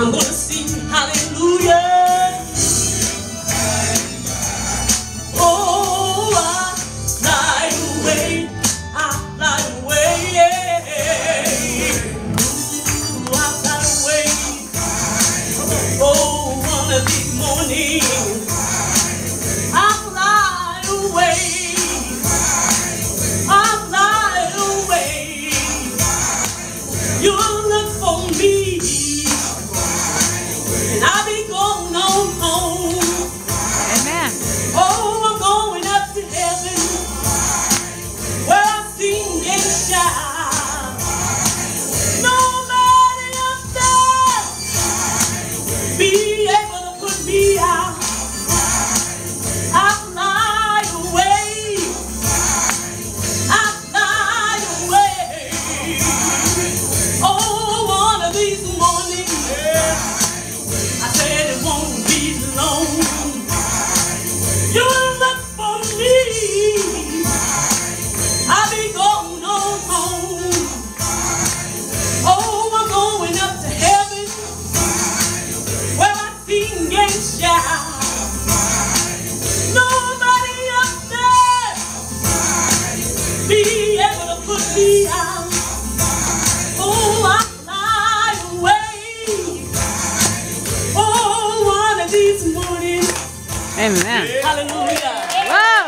I'm gonna sing hallelujah. Oh, I fly away, I fly away, Ooh, I fly away. Oh, one of these mornings I fly away, I fly away. You'll look for me, and I'll be going on home. Amen. Oh, I'm going up to heaven, where I sing and shout. Nobody up there be able to put me out. I fly away, I fly away. Oh, one of these mornings, I said it won't be long. You look for me, I'll be going on home. Oh, I'm going up to heaven, where I sing and shout. Nobody up there be able to put me out. Oh, I fly away. Oh, one of these mornings. Amen. Hallelujah. Wow.